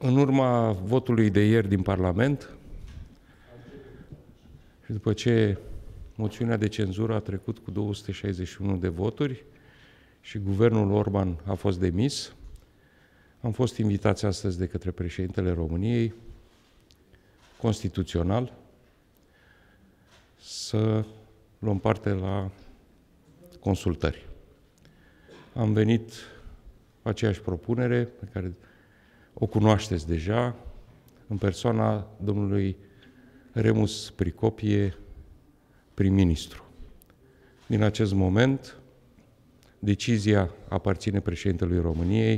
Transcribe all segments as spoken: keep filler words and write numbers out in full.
În urma votului de ieri din Parlament și după ce moțiunea de cenzură a trecut cu două sute șaizeci și unu de voturi și guvernul Orban a fost demis, am fost invitați astăzi de către președintele României, constituțional, să luăm parte la consultări. Am venit cu aceeași propunere pe care o cunoașteți deja, în persoana domnului Remus Pricopie, prim-ministru. Din acest moment, decizia aparține președintelui României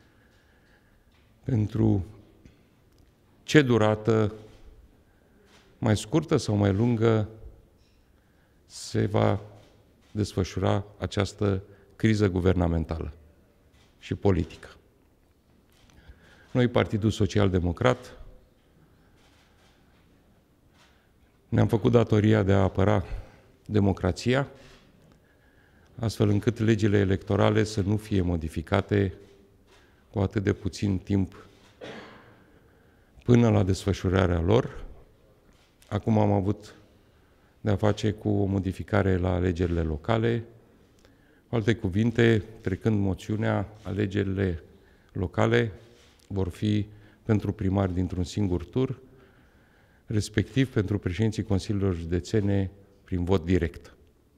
pentru ce durată, mai scurtă sau mai lungă, se va desfășura această criză guvernamentală și politică. Noi, Partidul Social-Democrat, ne-am făcut datoria de a apăra democrația, astfel încât legile electorale să nu fie modificate cu atât de puțin timp până la desfășurarea lor. Acum am avut de-a face cu o modificare la alegerile locale. Cu alte cuvinte, trecând moțiunea, alegerile locale vor fi pentru primari dintr-un singur tur, respectiv pentru președinții consiliilor județene prin vot direct.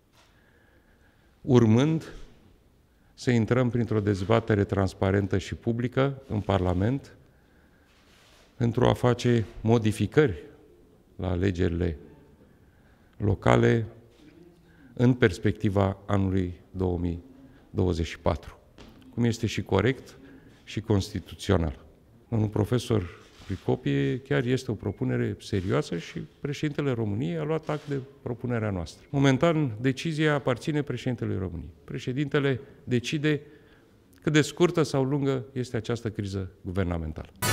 Urmând să intrăm printr-o dezbatere transparentă și publică în Parlament pentru a face modificări la alegerile locale în perspectiva anului două mii douăzeci și patru, cum este și corect și constituțional. Domnul profesor Pricopie, chiar este o propunere serioasă și președintele României a luat act de propunerea noastră. Momentan, decizia aparține președintelui României. Președintele decide cât de scurtă sau lungă este această criză guvernamentală.